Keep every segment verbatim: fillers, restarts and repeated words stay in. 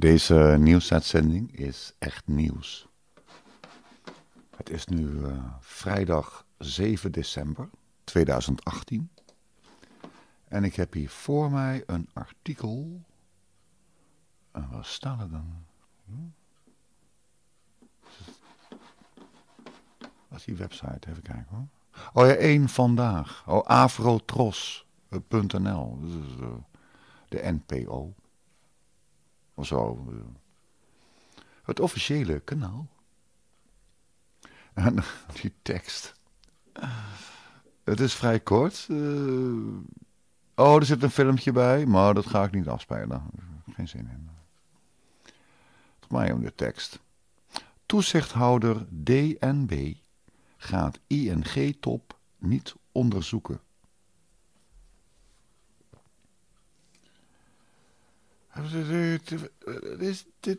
Deze nieuwsuitzending is echt nieuws. Het is nu uh, vrijdag zeven december tweeduizend achttien. En ik heb hier voor mij een artikel. En waar staat het dan? Hm? Wat is die website? Even kijken hoor. Oh ja, één vandaag. Oh, afrotros punt n l. Dat is uh, de N P O. Of zo. Het officiële kanaal. En die tekst. Het is vrij kort. Uh, oh, er zit een filmpje bij, maar dat ga ik niet afspelen. Geen zin in. Het gaat mij om de tekst. Toezichthouder D N B gaat I N G-top niet onderzoeken. Is dit...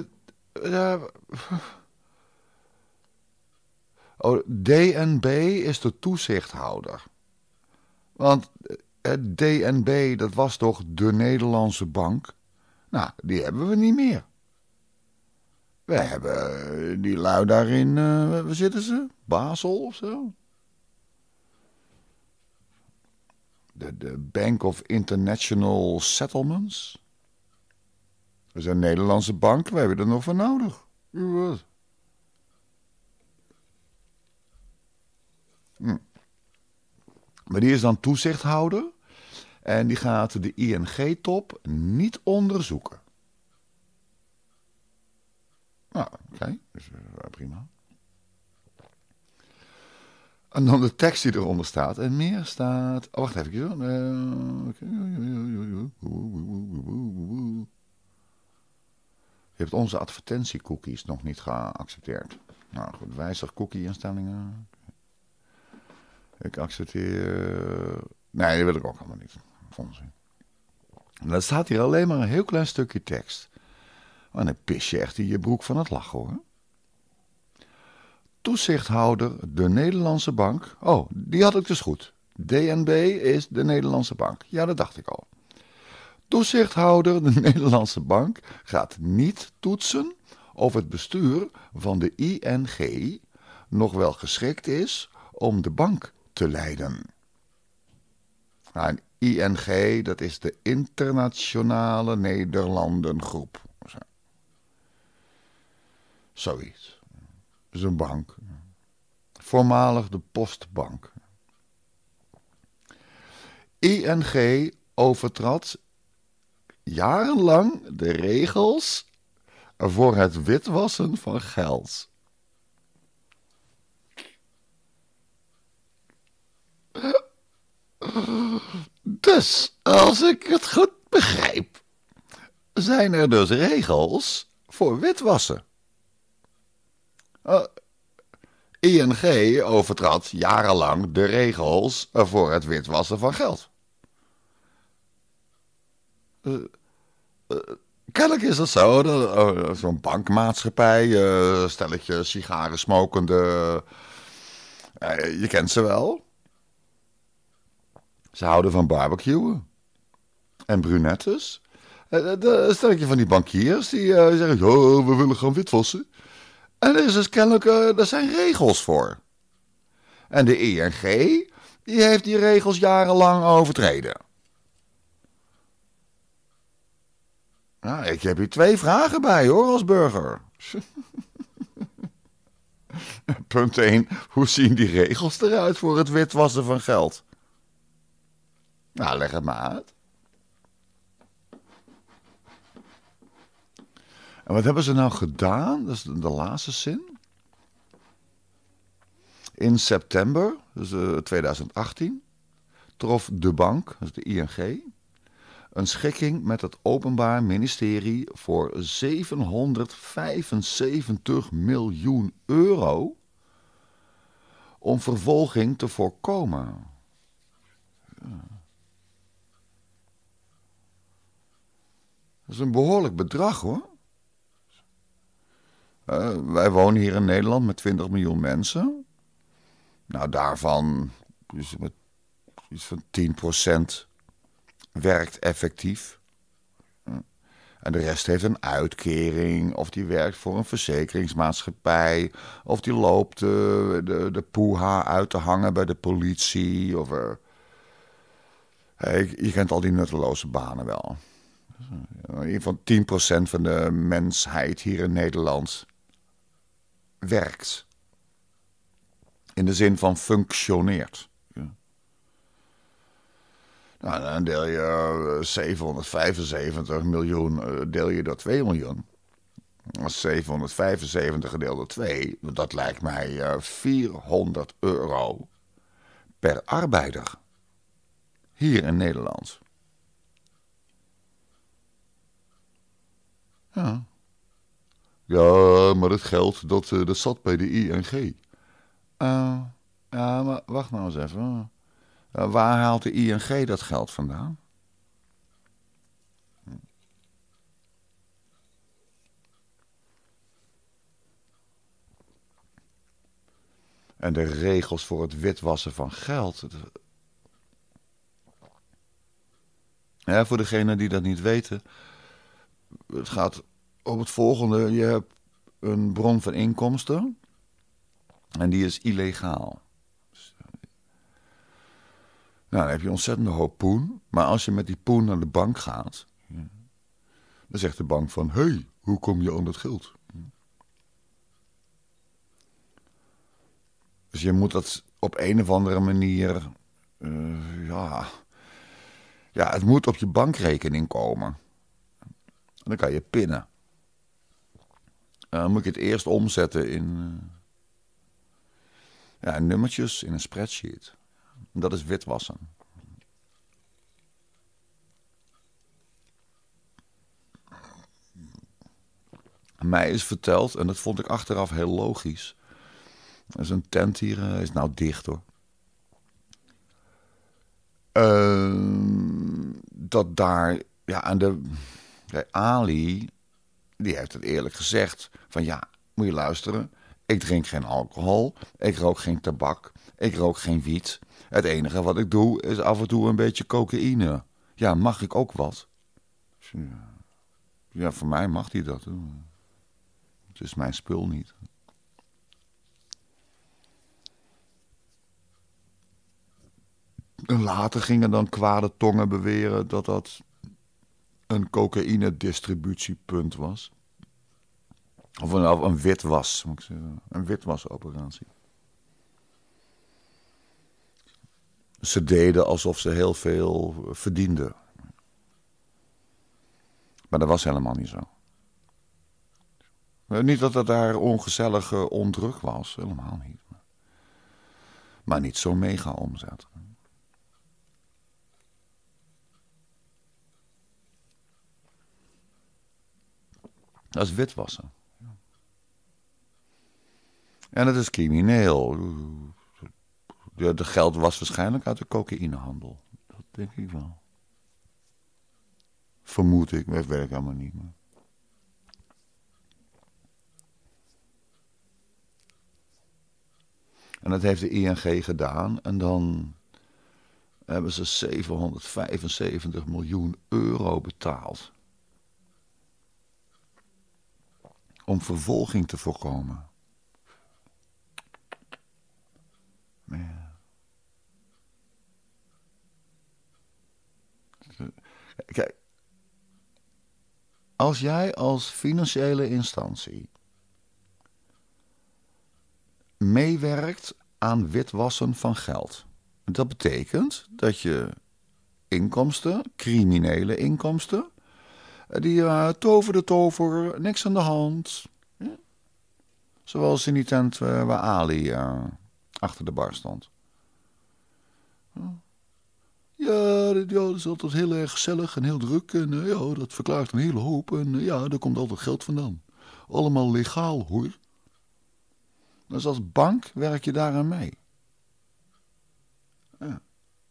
Oh, D N B is de toezichthouder. Want het D N B, dat was toch de Nederlandse bank? Nou, die hebben we niet meer. We hebben die lui daarin, uh, waar zitten ze? Basel of zo? De, de Bank of International Settlements. Dat is een Nederlandse bank, we hebben er nog voor nodig. Wat? Hm. Maar die is dan toezichthouder en die gaat de I N G-top niet onderzoeken. Nou, oké, okay. Dus, uh, prima. En dan de tekst die eronder staat. En meer staat... Oh, wacht even. Uh, okay. Je hebt onze advertentiecookies nog niet geaccepteerd. Nou goed, wijzig cookie-instellingen. Ik accepteer... Nee, dat wil ik ook allemaal niet. Onzin. Dan staat hier alleen maar een heel klein stukje tekst. En dan pis je echt in je broek van het lachen hoor. Toezichthouder de Nederlandse bank. Oh, die had ik dus goed. D N B is de Nederlandse bank. Ja, dat dacht ik al. Toezichthouder de Nederlandse bank gaat niet toetsen of het bestuur van de I N G nog wel geschikt is om de bank te leiden. Nou, I N G, dat is de Internationale Nederlandengroep. Zoiets. Dat is een bank. Voormalig de Postbank. I N G overtrad jarenlang de regels voor het witwassen van geld. Dus, als ik het goed begrijp, zijn er dus regels voor witwassen. Uh, I N G overtrad jarenlang de regels voor het witwassen van geld. Uh, uh, kennelijk is dat zo. Uh, Zo'n bankmaatschappij, uh, stelletje sigaren smokende. Uh, je kent ze wel. Ze houden van barbecuen. En brunettes. Uh, de stelletje van die bankiers die uh, zeggen, oh, we willen gaan witwassen. En er is dus kennelijk, uh, er zijn regels voor. En de I N G, die heeft die regels jarenlang overtreden. Nou, ik heb hier twee vragen bij hoor, als burger. Punt één, hoe zien die regels eruit voor het witwassen van geld? Nou, leg het maar uit. En wat hebben ze nou gedaan? Dat is de laatste zin. In september, dus uh, tweeduizend achttien, trof de bank, dat is de I N G, een schikking met het Openbaar Ministerie voor zevenhonderdvijfenzeventig miljoen euro om vervolging te voorkomen. Ja. Dat is een behoorlijk bedrag hoor. Uh, wij wonen hier in Nederland met twintig miljoen mensen. Nou, daarvan is met iets van tien procent werkt effectief. Uh, En de rest heeft een uitkering, of die werkt voor een verzekeringsmaatschappij, of die loopt de, de, de poeha uit te hangen bij de politie. Of, uh, je, je kent al die nutteloze banen wel. In ieder geval tien procent van de mensheid hier in Nederland werkt. In de zin van functioneert. Ja. Nou, dan deel je zevenhonderdvijfenzeventig miljoen, deel je door twee miljoen. Als zevenhonderdvijfenzeventig gedeeld door twee, dat lijkt mij vierhonderd euro per arbeider. Hier in Nederland. Ja. Ja, maar het geld, dat, dat zat bij de I N G. Uh, ja, maar wacht nou eens even. Uh, waar haalt de I N G dat geld vandaan? En de regels voor het witwassen van geld. Ja, voor degenen die dat niet weten. Het gaat op het volgende. Je hebt een bron van inkomsten. En die is illegaal. Nou, dan heb je ontzettend hoop poen. Maar als je met die poen naar de bank gaat. Dan zegt de bank van. Hé, hey, hoe kom je aan dat geld? Dus je moet dat op een of andere manier. Uh, ja. Ja, het moet op je bankrekening komen. En dan kan je pinnen. Uh, dan moet je het eerst omzetten in. Uh, ja, nummertjes in een spreadsheet. Dat is witwassen. Mij is verteld, en dat vond ik achteraf heel logisch. Er is een tent hier, uh, is nou dicht hoor. Uh, dat daar, ja, aan de, de Ali, die heeft het eerlijk gezegd. Van ja, moet je luisteren. Ik drink geen alcohol, ik rook geen tabak, ik rook geen wiet. Het enige wat ik doe is af en toe een beetje cocaïne. Ja, mag ik ook wat? Ja, voor mij mag hij dat. Het is mijn spul niet. En later gingen dan kwade tongen beweren dat dat een cocaïne-distributiepunt was. Of een, of een witwas, moet ik zeggen. Een witwasoperatie. Ze deden alsof ze heel veel verdienden. Maar dat was helemaal niet zo. Niet dat het daar ongezellig ondruk was, helemaal niet. Maar niet zo mega omzet. Dat is witwassen. En het is crimineel. De, de geld was waarschijnlijk uit de cocaïnehandel. Dat denk ik wel. Vermoed ik, dat weet ik helemaal niet meer. En dat heeft de I N G gedaan. En dan hebben ze zevenhonderdvijfenzeventig miljoen euro betaald. Om vervolging te voorkomen. Ja. Kijk, als jij als financiële instantie meewerkt aan witwassen van geld, dat betekent dat je inkomsten, criminele inkomsten, die uh, tover de tover, niks aan de hand. Ja? Zoals in die tent uh, waar Ali uh, achter de bar stond. Ja. Ja, dat, ja, dat is altijd heel erg gezellig en heel druk. En uh, ja, dat verklaart een hele hoop. En uh, ja, daar komt altijd geld vandaan. Allemaal legaal, hoor. Dus als bank werk je daaraan mee. Ja.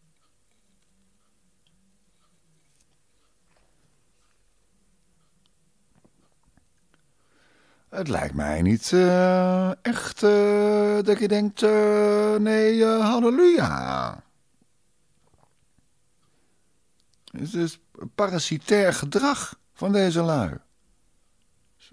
Het lijkt mij niet uh, echt uh, dat je denkt, uh, nee, uh, halleluja. Het is parasitair gedrag van deze lui. Zo.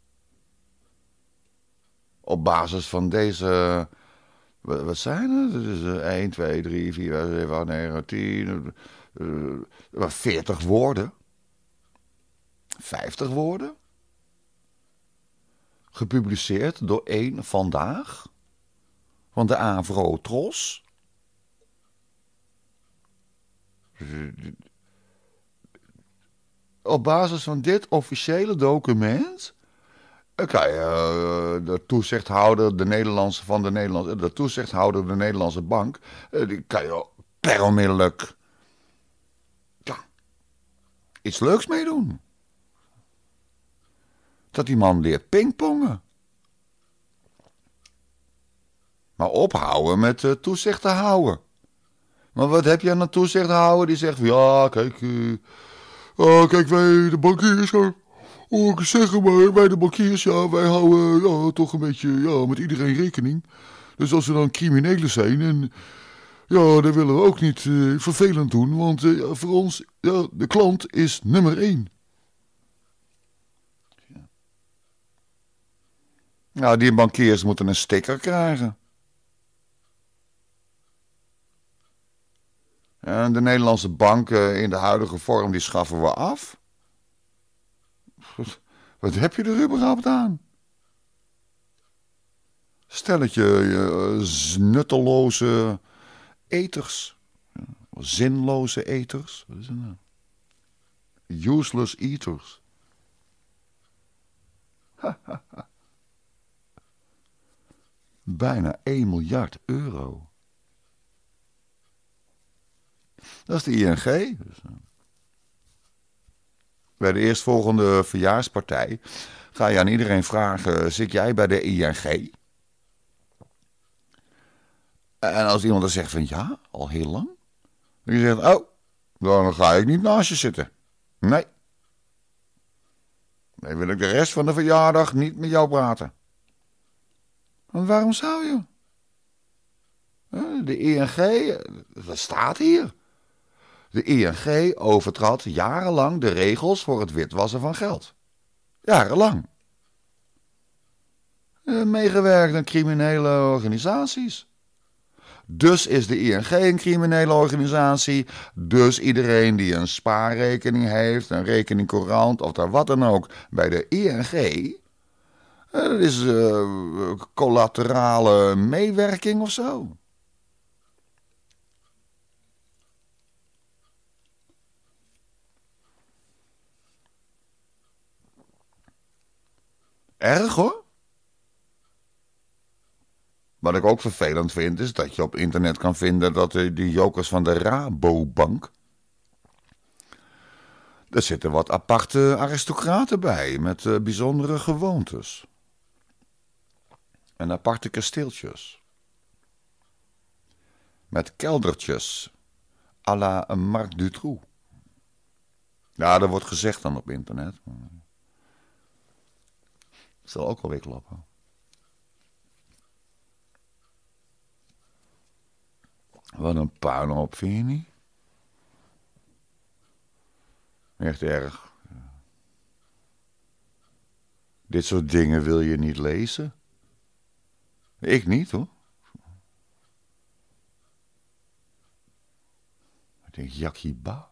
Op basis van deze, wat, wat zijn het? Het is uh, één, twee, drie, vier, vijf, zeven, acht, negen, tien, uh, veertig woorden. vijftig woorden. Gepubliceerd door één Vandaag. Van de Avro-Tros. Op basis van dit officiële document kan je uh, de toezichthouder de Nederlandse van de Nederlandse de toezichthouder de Nederlandse bank, uh, die kan je per onmiddellijk ja, iets leuks mee doen. Dat die man leert pingpongen. Maar ophouden met uh, toezicht te houden. Maar wat heb je aan een toezichthouder die zegt, ja, kijk, uh, oh, kijk, wij de bankiers, uh, oh, ik zeg maar, wij de bankiers, ja, wij houden ja, toch een beetje ja, met iedereen rekening. Dus als we dan criminelen zijn, en ja, dan willen we ook niet uh, vervelend doen, want uh, voor ons, ja, de klant is nummer één. Ja. Nou, die bankiers moeten een sticker krijgen. En de Nederlandse banken in de huidige vorm, die schaffen we af. Wat heb je er überhaupt aan? Stelletje uh, nutteloze eters. Zinloze eters. Wat is het nou? Useless eaters. Bijna één miljard euro. Dat is de I N G. Dus, uh, bij de eerstvolgende verjaarspartij ga je aan iedereen vragen, zit jij bij de I N G? En als iemand dan zegt van ja, al heel lang. Dan zegt, oh, dan ga ik niet naast je zitten. Nee. Dan wil ik de rest van de verjaardag niet met jou praten. Want waarom zou je? De I N G, dat staat hier. De I N G overtrad jarenlang de regels voor het witwassen van geld. Jarenlang. Meegewerkt aan criminele organisaties. Dus is de I N G een criminele organisatie. Dus iedereen die een spaarrekening heeft, een rekening courant of daar wat dan ook bij de I N G. Dat is uh, collaterale meewerking of zo. Erg hoor. Wat ik ook vervelend vind is dat je op internet kan vinden dat de, die jokers van de Rabobank. Er zitten wat aparte aristocraten bij met uh, bijzondere gewoontes. En aparte kasteeltjes. Met keldertjes à la Marc Dutroux. Ja, dat wordt gezegd dan op internet. Dat zal ook wel weer kloppen. Wat een puinhoop, vind je niet? Echt erg. Dit soort dingen wil je niet lezen. Ik niet, hoor. Ik denk, Jakiba.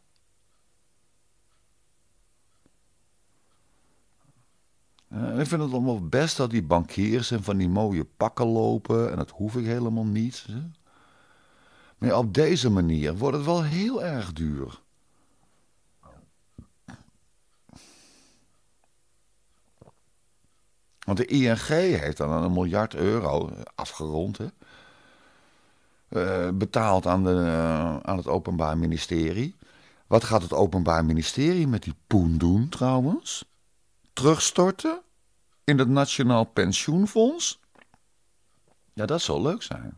Uh, ik vind het allemaal best dat die bankiers en van die mooie pakken lopen. En dat hoef ik helemaal niet. Hè? Maar op deze manier wordt het wel heel erg duur. Want de I N G heeft dan een miljard euro afgerond, hè? Uh, betaald aan, de, uh, aan het Openbaar Ministerie. Wat gaat het Openbaar Ministerie met die poen doen trouwens? Terugstorten in het Nationaal Pensioenfonds? Ja, dat zou leuk zijn.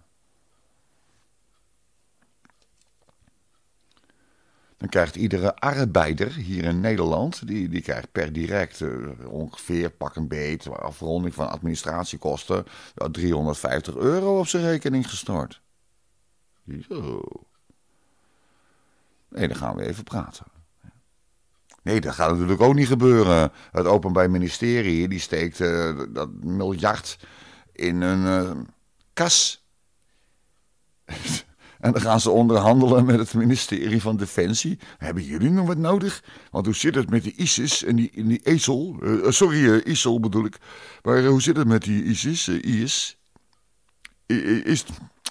Dan krijgt iedere arbeider hier in Nederland, die, die krijgt per direct uh, ongeveer pak een beet, afronding van administratiekosten, uh, driehonderdvijftig euro op zijn rekening gestort. Zo. Nee, dan gaan we even praten. Nee, dat gaat natuurlijk ook niet gebeuren. Het Openbaar Ministerie die steekt uh, dat miljard in een uh, kas. En dan gaan ze onderhandelen met het ministerie van Defensie. Hebben jullie nog wat nodig? Want hoe zit het met die ISIS en die, en die ISIL? Uh, sorry, uh, ISIL bedoel ik. Maar uh, hoe zit het met die ISIS? Uh, IS? I, I, is...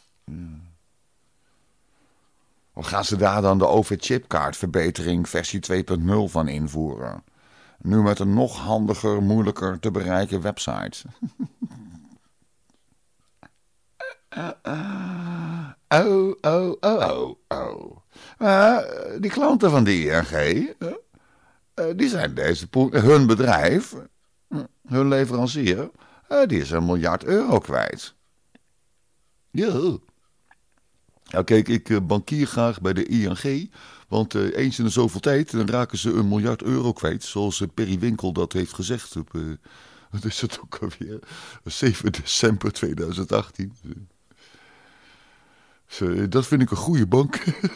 Of gaan ze daar dan de O V-chipkaartverbetering versie twee punt nul van invoeren? Nu met een nog handiger, moeilijker te bereiken website. Oh, oh, oh, oh, oh. Uh, die klanten van de I N G, uh, uh, die zijn deze po- hun bedrijf, uh, hun leverancier, uh, die is een miljard euro kwijt. Ja. Nou kijk, ik uh, bankier graag bij de I N G, want uh, eens in de zoveel tijd dan raken ze een miljard euro kwijt, zoals uh, Perry Winkel dat heeft gezegd op, uh, wat is het ook alweer, zeven december tweeduizend achttien. Dus, dat vind ik een goede bank.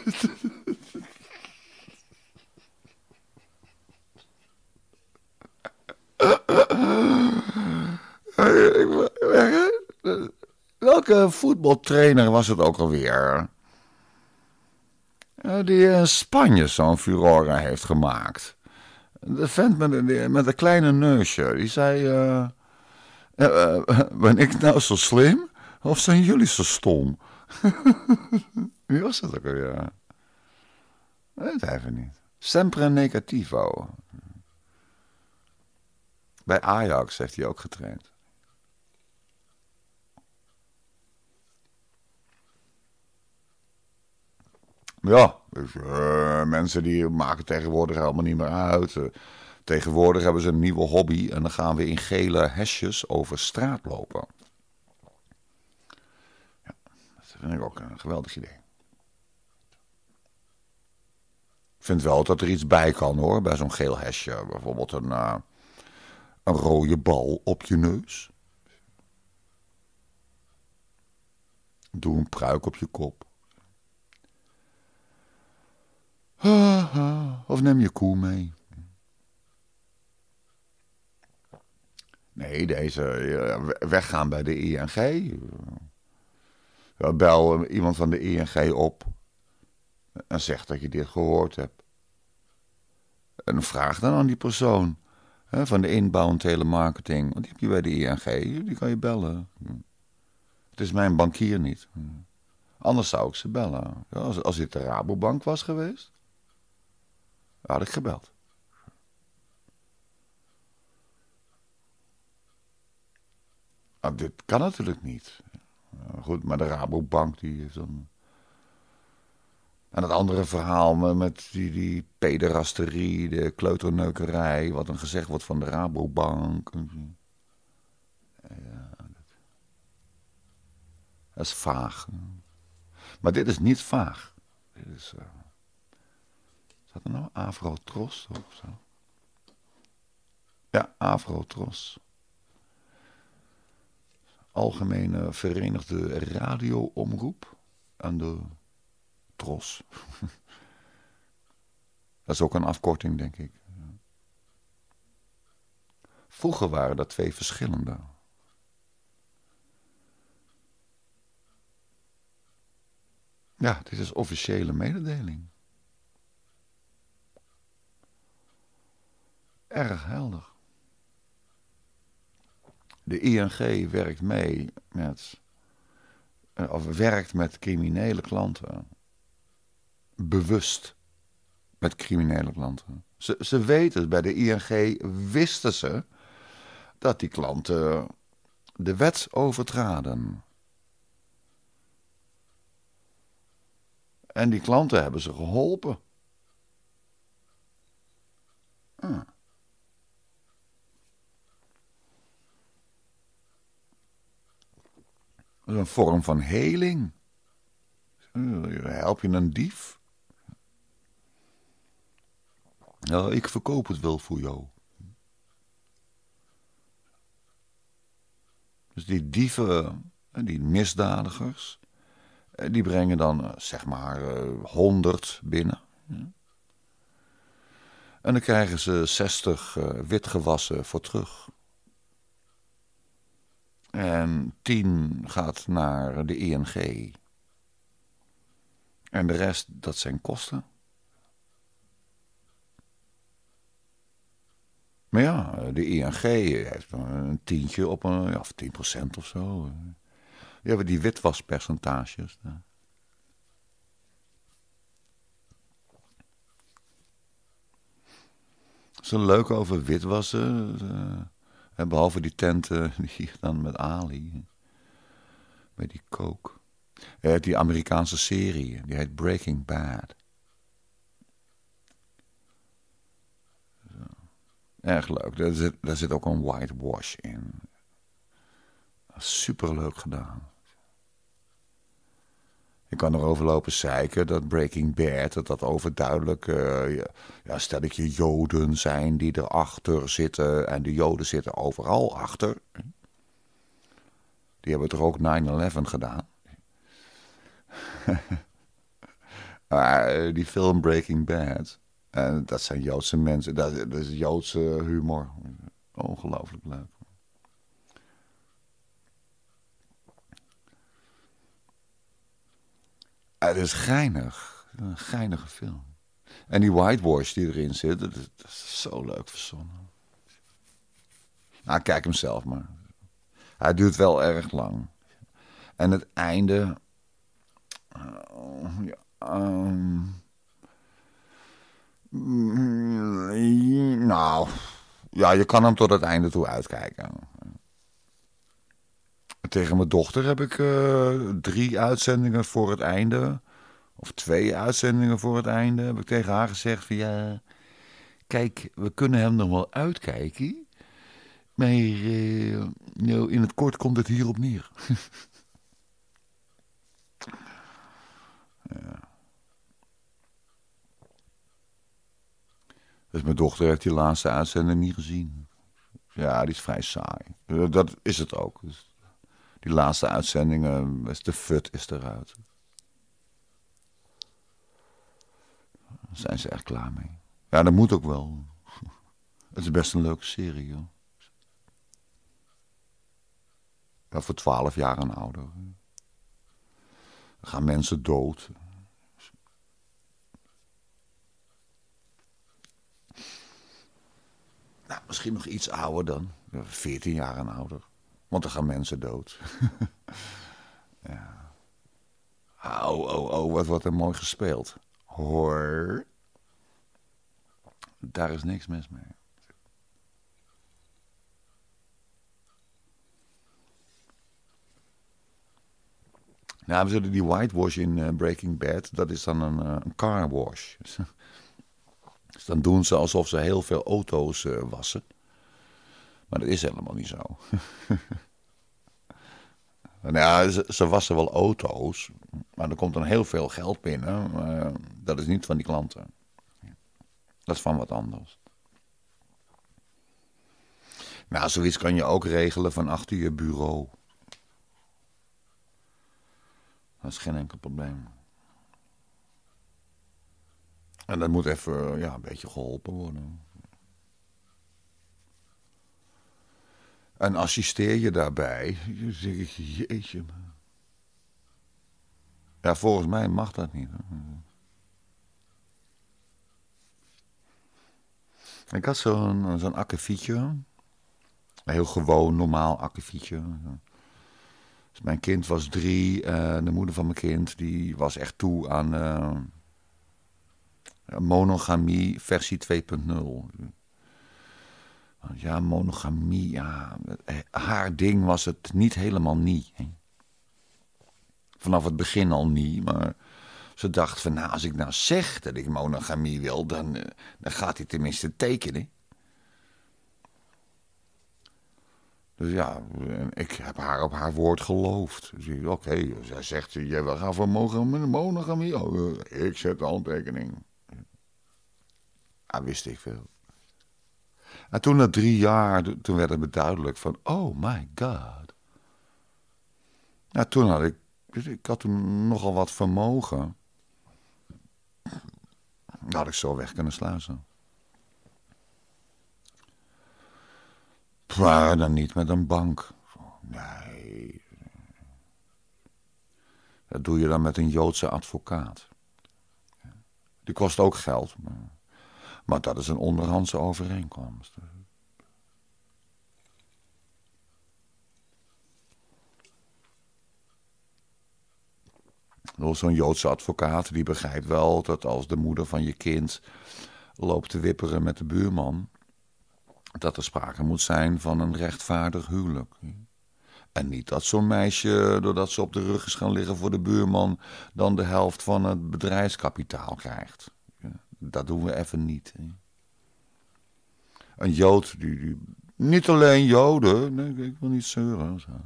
Welke voetbaltrainer was het ook alweer? Die in Spanje zo'n furore heeft gemaakt. De vent met een, met een kleine neusje. Die zei... Uh, uh, uh, ben ik nou zo slim? Of zijn jullie zo stom? Wie was dat ook alweer? Ja. Weet even niet. Sempre negativo. Bij Ajax heeft hij ook getraind. Ja, dus uh, mensen die maken tegenwoordig helemaal niet meer uit. Uh, tegenwoordig hebben ze een nieuwe hobby en dan gaan we in gele hesjes over straat lopen. Ja, dat vind ik ook een geweldig idee. Ik vind wel dat er iets bij kan hoor, bij zo'n geel hesje. Bijvoorbeeld een, uh, een rode bal op je neus. Doe een pruik op je kop. Of neem je koe mee. Nee, deze weggaan bij de I N G. Bel iemand van de I N G op. En zeg dat je dit gehoord hebt. En vraag dan aan die persoon. Hè, van de inbound telemarketing. Want die heb je bij de I N G. Die kan je bellen. Het is mijn bankier niet. Anders zou ik ze bellen. Ja, als, als dit de Rabobank was geweest. Had ik gebeld. Nou, dit kan natuurlijk niet. Uh, goed, maar de Rabobank die heeft dan... En het andere verhaal met die, die pederasterie, de kleuterneukerij, wat dan gezegd wordt van de Rabobank. Ja, dat, dat is vaag. Maar dit is niet vaag. Dit is... Uh, Wat er nou? Afrotros of zo? Ja, Afrotros. Algemene Verenigde Radio-omroep aan de Tros. Dat is ook een afkorting, denk ik. Vroeger waren dat twee verschillende. Ja, dit is officiële mededeling. Erg helder. De I N G werkt mee met, of werkt met criminele klanten. Bewust met criminele klanten. Ze, ze weten, bij de I N G wisten ze dat die klanten de wet overtraden. En die klanten hebben ze geholpen. Ah. Dat is een vorm van heling. Help je een dief? Nou, ik verkoop het wel voor jou. Dus die dieven, die misdadigers, die brengen dan zeg maar honderd binnen. En dan krijgen ze zestig uh, witgewassen voor terug. En tien gaat naar de I N G. En de rest, dat zijn kosten. Maar ja, de I N G heeft een tientje op een, ja, of tien procent of zo. Die hebben die witwaspercentages. Dat is een leuk over witwassen. Uh, behalve die tenten die dan met Ali. Met die coke. Uh, die Amerikaanse serie, die heet Breaking Bad. Zo. Erg leuk. Daar zit, daar zit ook een whitewash in. Superleuk gedaan. Je kan erover lopen zeiken dat Breaking Bad, dat dat overduidelijk uh, ja, ja, stelletje Joden zijn die erachter zitten. En de Joden zitten overal achter. Die hebben toch ook nine eleven gedaan? Maar die film Breaking Bad, en dat zijn Joodse mensen, dat, dat is Joodse humor. Ongelooflijk leuk. Het is geinig. Een geinige film. En die whitewash die erin zit, dat is, dat is zo leuk verzonnen. Nou, kijk hem zelf maar. Hij duurt wel erg lang. En het einde... Uh, ja, um, nou... Ja, je kan hem tot het einde toe uitkijken. Tegen mijn dochter heb ik uh, drie uitzendingen voor het einde... of twee uitzendingen voor het einde... heb ik tegen haar gezegd van ja... kijk, we kunnen hem nog wel uitkijken... maar uh, nou, in het kort komt het hierop neer. Ja. Dus mijn dochter heeft die laatste uitzending niet gezien. Ja, die is vrij saai. Dat is het ook. Dus die laatste uitzendingen, de fut is eruit. Daar zijn ze echt klaar mee. Ja, dat moet ook wel. Het is best een leuke serie, joh. Ja, voor twaalf jaar en ouder. Er gaan mensen dood. Nou, misschien nog iets ouder dan. veertien jaar en ouder. Want er gaan mensen dood. Ja. Oh, oh, oh, wat wordt er mooi gespeeld. Hoor. Daar is niks mis mee. Nou, we zullen die whitewash in uh, Breaking Bad, dat is dan een, uh, een car wash. Dus dan doen ze alsof ze heel veel auto's uh, wassen. Maar dat is helemaal niet zo. Nou ja, ze, ze wassen wel auto's, maar er komt dan heel veel geld binnen. Uh, dat is niet van die klanten. Dat is van wat anders. Nou, zoiets kan je ook regelen van achter je bureau. Dat is geen enkel probleem. En dat moet even ja, een beetje geholpen worden. En assisteer je daarbij, dan zeg ik, jeetje. Ja, volgens mij mag dat niet. Hè? Ik had zo'n zo'n akkefietje. Een heel gewoon, normaal akkefietje. Dus mijn kind was drie. Uh, de moeder van mijn kind die was echt toe aan uh, monogamie versie twee punt nul. Ja, monogamie, ja. Haar ding was het niet helemaal niet. Hè. Vanaf het begin al niet, maar ze dacht van, nou, als ik nou zeg dat ik monogamie wil, dan, dan gaat hij tenminste tekenen. Dus ja, ik heb haar op haar woord geloofd. Dus oké, okay, zij zegt, jij wil gaan voor monogamie? Oh, ik zet de handtekening. Ja, wist ik veel. En toen na drie jaar, toen werd het me duidelijk van, oh my god. Nou, toen had ik, ik had toen nogal wat vermogen. Dat had ik zo weg kunnen sluizen. Maar dan niet met een bank. Nee. Dat doe je dan met een Joodse advocaat. Die kost ook geld. Maar, maar dat is een onderhandse overeenkomst. Zo'n Joodse advocaat die begrijpt wel dat als de moeder van je kind loopt te wipperen met de buurman, dat er sprake moet zijn van een rechtvaardig huwelijk. En niet dat zo'n meisje, doordat ze op de rug is gaan liggen voor de buurman, dan de helft van het bedrijfskapitaal krijgt. Dat doen we even niet. Een Jood, die, die, niet alleen Joden, nee, ik wil niet zeuren. Zo.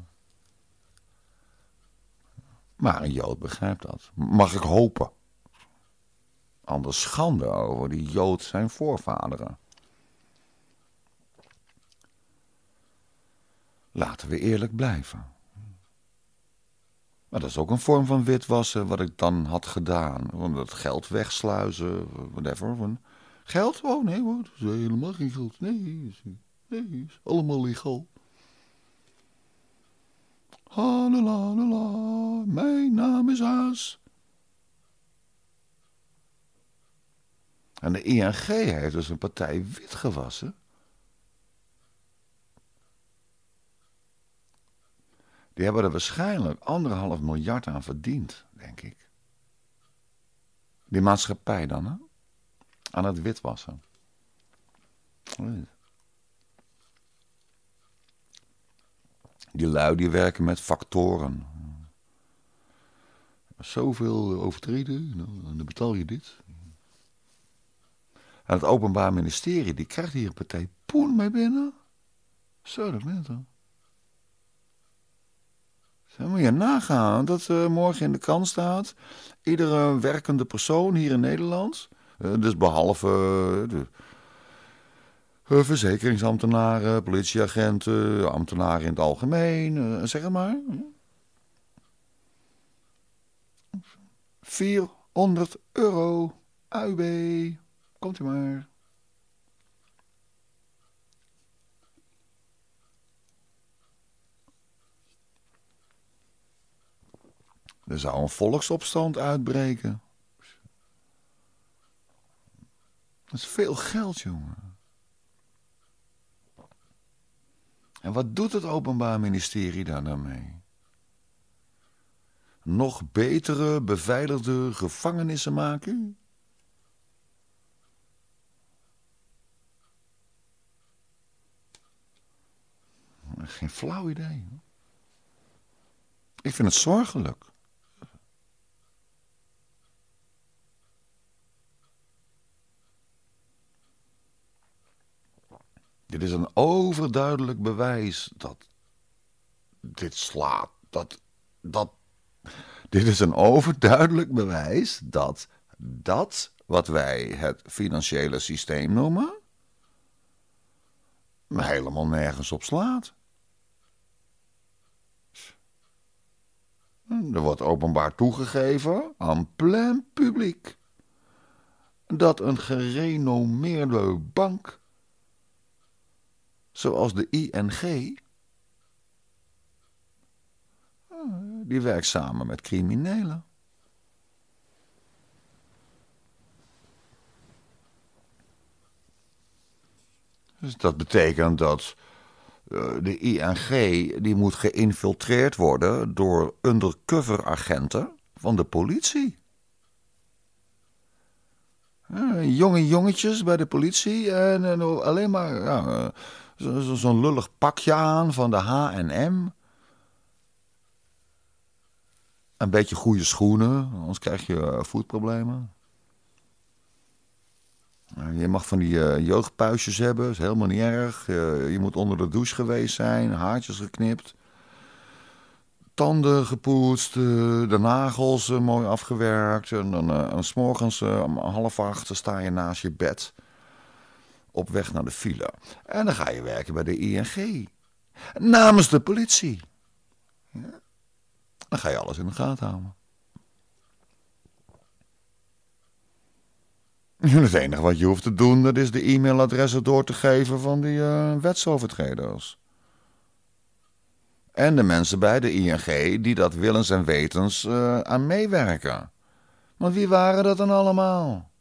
Maar een Jood begrijpt dat. Mag ik hopen. Anders schande over die Jood zijn voorvaderen. Laten we eerlijk blijven. Maar dat is ook een vorm van witwassen wat ik dan had gedaan. Want dat geld wegsluizen, whatever. Van, geld? Oh nee hoor, dat is helemaal geen geld. Nee, nee, is allemaal legaal. Halalala, mijn naam is Haas. En de I N G heeft dus een partij wit gewassen. Die hebben er waarschijnlijk anderhalf miljard aan verdiend, denk ik. Die maatschappij dan, hè? Aan het witwassen. Die lui die werken met factoren. Zoveel overtreden, nou, dan betaal je dit. En het Openbaar Ministerie, die krijgt hier een partij poen mee binnen. Zo, dat net hoor. Zo moet je nagaan dat uh, morgen in de krant staat. Iedere werkende persoon hier in Nederland, uh, dus behalve uh, de uh, verzekeringsambtenaren, politieagenten, ambtenaren in het algemeen, uh, zeg het maar. vierhonderd euro, A U B, komt u maar. Er zou een volksopstand uitbreken. Dat is veel geld, jongen. En wat doet het Openbaar Ministerie daar dan mee? Nog betere, beveiligde gevangenissen maken? Geen flauw idee. Ik vind het zorgelijk. Dit is een overduidelijk bewijs dat dit slaat. Dat, dat, dit is een overduidelijk bewijs dat dat wat wij het financiële systeem noemen, helemaal nergens op slaat. Er wordt openbaar toegegeven aan plein publiek dat een gerenommeerde bank zoals de I N G, die werkt samen met criminelen. Dus dat betekent dat uh, de I N G die moet geïnfiltreerd worden door undercover agenten van de politie. Uh, jonge jongetjes bij de politie en, en alleen maar ja, zo, zo, zo'n lullig pakje aan van de H en M. Een beetje goede schoenen, anders krijg je uh, voetproblemen. Je mag van die uh, jeugdpuisjes hebben, dat is helemaal niet erg. Uh, je moet onder de douche geweest zijn, haartjes geknipt. Tanden gepoetst, uh, de nagels uh, mooi afgewerkt. En dan uh, en 's morgens uh, om half acht sta je naast je bed op weg naar de file. En dan ga je werken bij de I N G. Namens de politie. Ja? Dan ga je alles in de gaten houden. Het enige wat je hoeft te doen, dat is de e-mailadressen door te geven van die uh, wetsovertreders. En de mensen bij de I N G die dat willens en wetens uh, aan meewerken. Want wie waren dat dan allemaal?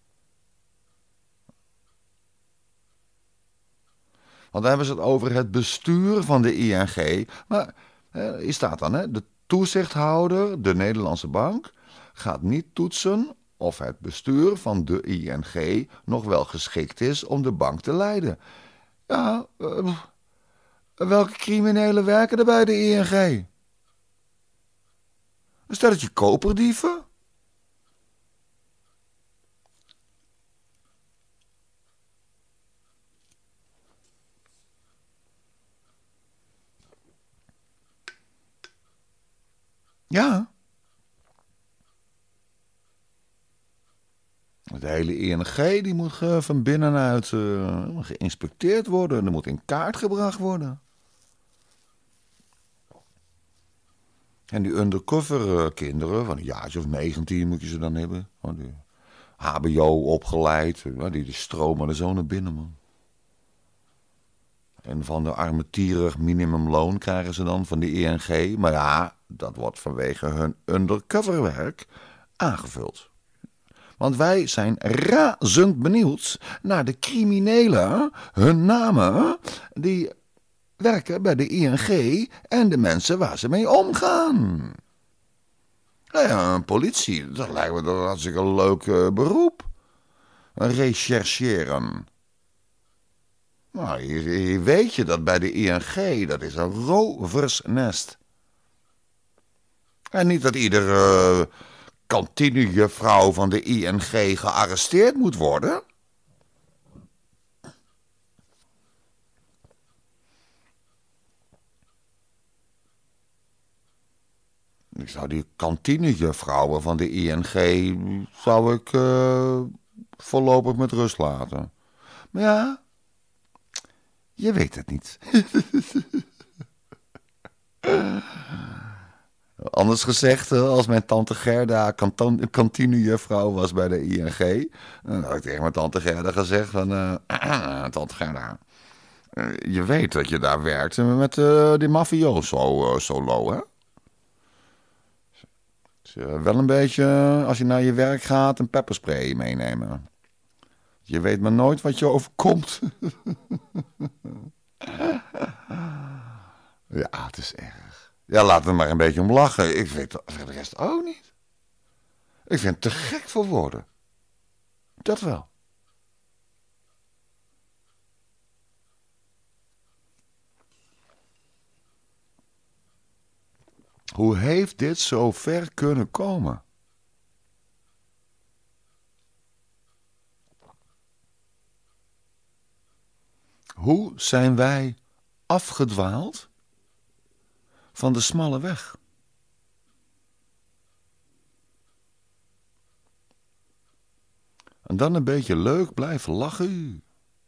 Want dan hebben ze het over het bestuur van de I N G. Maar uh, hier staat dan, hè, de toezichthouder, de Nederlandse bank, gaat niet toetsen of het bestuur van de I N G nog wel geschikt is om de bank te leiden. Ja, uh, welke criminelen werken er bij de I N G? Een stelletje koperdieven? Ja. De hele I N G die moet van binnenuit uh, geïnspecteerd worden. Er moet in kaart gebracht worden. En die undercover kinderen, van een jaartje of negentien moet je ze dan hebben. Die H B O opgeleid, die, die stromen er zo naar binnen, man. En van de armetierig minimumloon krijgen ze dan van de I N G. Maar ja, dat wordt vanwege hun undercoverwerk aangevuld. Want wij zijn razend benieuwd naar de criminelen, hun namen, die werken bij de I N G en de mensen waar ze mee omgaan. Nou ja, een politie, dat lijkt me toch een hartstikke leuk uh, beroep. Rechercheren. Nou, hier, hier weet je dat bij de I N G, dat is een roversnest. En niet dat iedere uh, kantinejuffrouw van de I N G gearresteerd moet worden. Ik zou die kantinejuffrouwen van de I N G zou ik uh, voorlopig met rust laten. Maar ja, je weet het niet. Anders gezegd, als mijn tante Gerda kanton, kantinejuffrouw was bij de I N G, dan had ik tegen mijn tante Gerda gezegd van, uh, tante Gerda, uh, je weet dat je daar werkt met uh, die mafioso uh, solo, hè? Dus, uh, wel een beetje, als je naar je werk gaat, een pepperspray meenemen. Je weet maar nooit wat je overkomt. Ja, het is erg. Ja, laten we maar een beetje om lachen. Ik weet de rest ook niet. Ik vind het te gek voor woorden. Dat wel. Hoe heeft dit zo ver kunnen komen? Hoe zijn wij afgedwaald van de smalle weg? En dan een beetje leuk blijven lachen.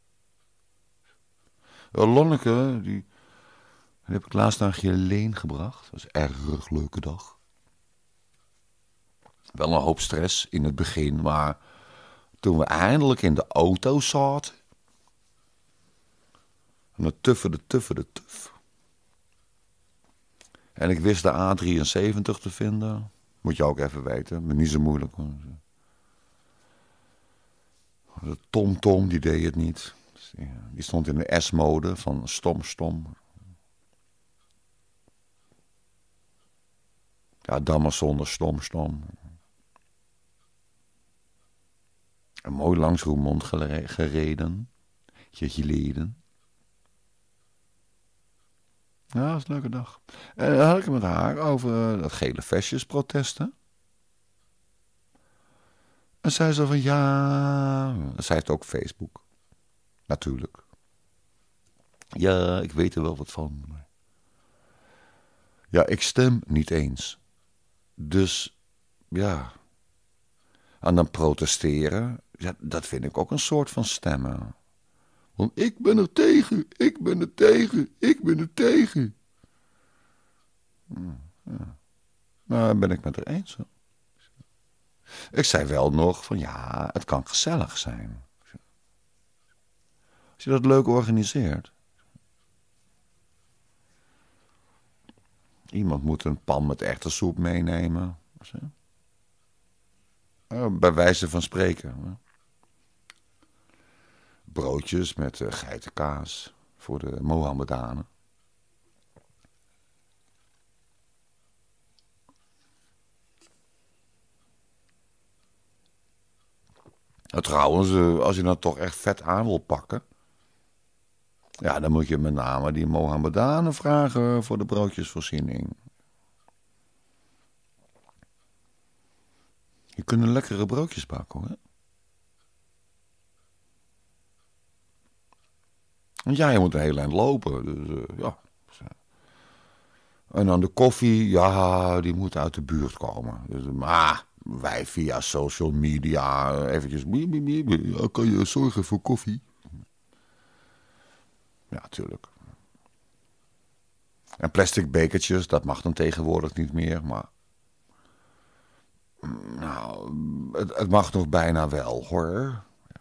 Lonneke, die, die heb ik laatst naar Geleen gebracht. Dat was een erg leuke dag. Wel een hoop stress in het begin, maar toen we eindelijk in de auto zaten, en het tuffe, de tuffe, de tuf. En ik wist de A drieënzeventig te vinden. Moet je ook even weten, maar niet zo moeilijk. De TomTom, die deed het niet. Die stond in de S-mode van stom, stom. Ja, dan maar zonder stom, stom. En mooi langs Roermond gereden. Geleden. Ja, dat was een leuke dag. En dan had ik het met haar over dat gele vestjesprotesten. En zij zei van ja, zij heeft ook Facebook. Natuurlijk. Ja, ik weet er wel wat van. Ja, ik stem niet eens. Dus ja. En dan protesteren, ja, dat vind ik ook een soort van stemmen. Want ik ben er tegen, ik ben er tegen, ik ben er tegen. Ja, ja. Nou, ben ik met haar eens. Hè? Ik zei wel nog van ja, het kan gezellig zijn. Als je dat leuk organiseert. Iemand moet een pan met erwtensoep meenemen. Bij wijze van spreken. Broodjes met uh, geitenkaas voor de Mohammedanen. Nou, trouwens, uh, als je dan toch echt vet aan wil pakken. Ja, dan moet je met name die Mohammedanen vragen voor de broodjesvoorziening. Je kunt lekkere broodjes bakken, hoor. Want ja, je moet een heel eind lopen. Dus uh, ja. En dan de koffie, ja, die moet uit de buurt komen. Dus, maar wij via social media eventjes... Ja, kan je zorgen voor koffie? Ja, tuurlijk. En plastic bekertjes, dat mag dan tegenwoordig niet meer, maar... Nou, het, het mag nog bijna wel, hoor. Ja,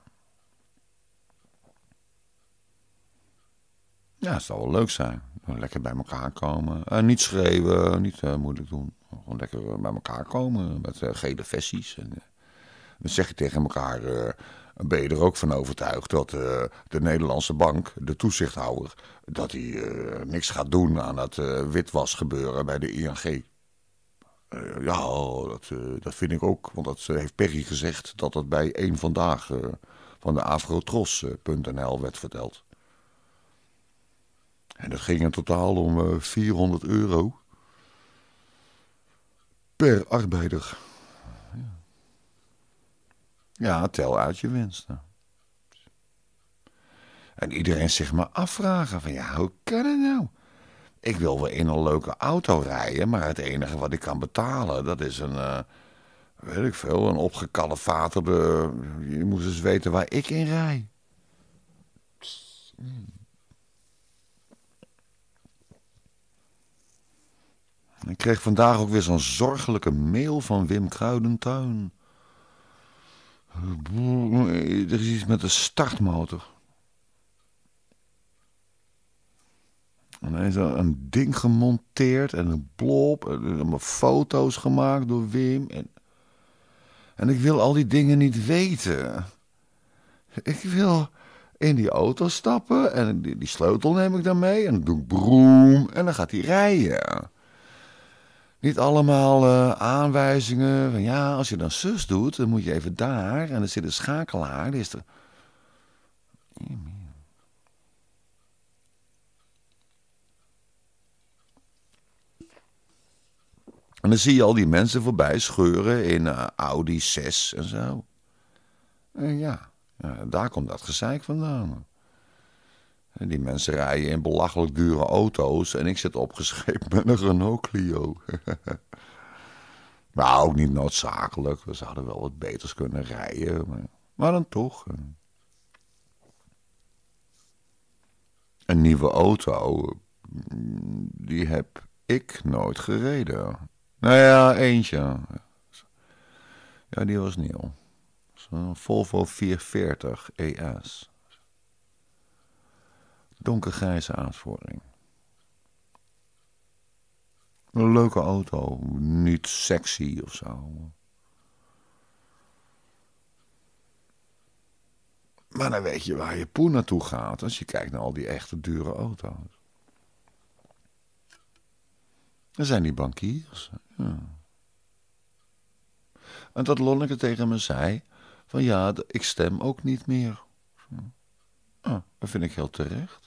ja, het zal wel leuk zijn. Lekker bij elkaar komen. Uh, niet schreeuwen, niet uh, moeilijk doen. Gewoon lekker bij elkaar komen met uh, gele versies. En, uh, dan zeg je tegen elkaar, uh, ben je er ook van overtuigd dat uh, de Nederlandse bank, de toezichthouder, dat hij uh, niks gaat doen aan dat uh, witwasgebeuren bij de I N G. Uh, ja, dat, uh, dat vind ik ook. Want dat uh, heeft Perry gezegd dat dat bij één Vandaag uh, van de Afrotros punt n l werd verteld. En dat ging in totaal om uh, vierhonderd euro per arbeider. Ja, ja, tel uit je winst. En iedereen zich maar afvragen van ja, hoe kan het nou? Ik wil wel in een leuke auto rijden, maar het enige wat ik kan betalen, dat is een, uh, weet ik veel, een opgekalefaterde, je moet eens weten waar ik in rij. Ik kreeg vandaag ook weer zo'n zorgelijke mail van Wim Kruidentuin. Er is iets met de startmotor. En er is een ding gemonteerd en een blob. En er zijn foto's gemaakt door Wim. En, en ik wil al die dingen niet weten. Ik wil in die auto stappen en die, die sleutel neem ik dan mee. En dan doe ik broem en dan gaat hij rijden. Niet allemaal uh, aanwijzingen van ja, als je dan zus doet, dan moet je even daar. En er zit een schakelaar. Die is er... En dan zie je al die mensen voorbij scheuren in uh, Audi zes en zo. En ja, ja, daar komt dat gezeik vandaan. En die mensen rijden in belachelijk dure auto's en ik zit opgescheept met een Renault Clio. Maar ook niet noodzakelijk. We zouden wel wat beters kunnen rijden. Maar, maar dan toch. Een nieuwe auto, die heb ik nooit gereden. Nou ja, eentje. Ja, die was nieuw. Zo'n Volvo vierhonderdveertig E S. Donkergrijze uitvoering. Een leuke auto. Niet sexy of zo. Maar dan weet je waar je poen naartoe gaat als je kijkt naar al die echte dure auto's. Dat zijn die bankiers. Ja. En dat Lonneke tegen me zei, van ja, ik stem ook niet meer. Ah, dat vind ik heel terecht.